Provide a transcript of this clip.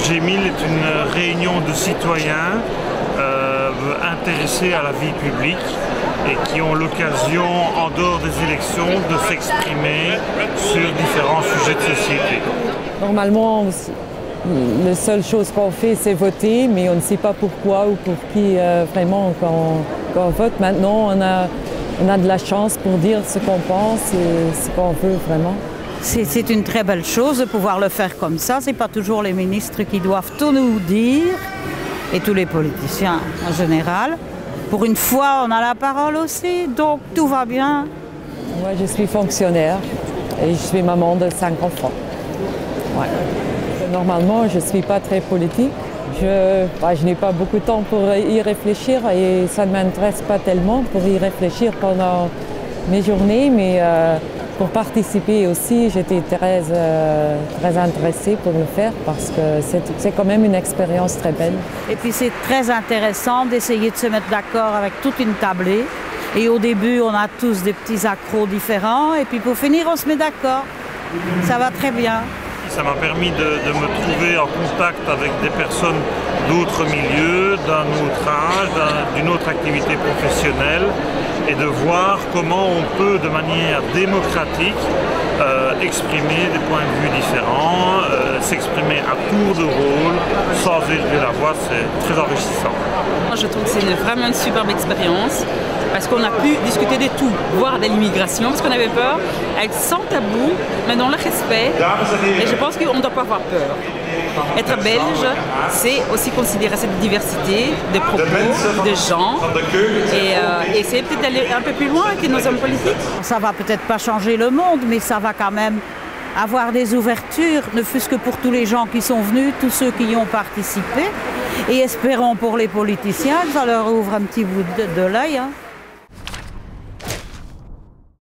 G1000 est une réunion de citoyens intéressés à la vie publique et qui ont l'occasion, en dehors des élections, de s'exprimer sur différents sujets de société. Normalement, la seule chose qu'on fait, c'est voter, mais on ne sait pas pourquoi ou pour qui vraiment quand on vote. Maintenant, on a de la chance pour dire ce qu'on pense et ce qu'on veut vraiment. C'est une très belle chose de pouvoir le faire comme ça. Ce n'est pas toujours les ministres qui doivent tout nous dire, et tous les politiciens en général. Pour une fois, on a la parole aussi, donc tout va bien. Moi, je suis fonctionnaire et je suis maman de 5 enfants. Ouais. Normalement, je ne suis pas très politique. Je n'ai pas beaucoup de temps pour y réfléchir et ça ne m'intéresse pas tellement pour y réfléchir pendant mes journées, mais pour participer aussi, j'étais très intéressée pour le faire parce que c'est quand même une expérience très belle. Et puis c'est très intéressant d'essayer de se mettre d'accord avec toute une tablée. Et au début, on a tous des petits accros différents et puis pour finir, on se met d'accord. Ça va très bien. Ça m'a permis de me trouver en contact avec des personnes d'autres milieux, d'un autre âge, d'une autre activité professionnelle et de voir comment on peut de manière démocratique exprimer des points de vue différents, s'exprimer à tour de rôle, sans élever la voix, c'est très enrichissant. Je trouve que c'est vraiment une superbe expérience parce qu'on a pu discuter de tout, voire de l'immigration, parce qu'on avait peur, être sans tabou, mais dans le respect. Et je pense qu'on ne doit pas avoir peur. Être belge, c'est aussi considérer cette diversité de propos, de gens, et essayer peut-être d'aller un peu plus loin que nos hommes politiques. Ça va peut-être pas changer le monde, mais ça va quand même avoir des ouvertures, ne fût-ce que pour tous les gens qui sont venus, tous ceux qui y ont participé. Et espérons pour les politiciens que ça leur ouvre un petit bout de l'œil.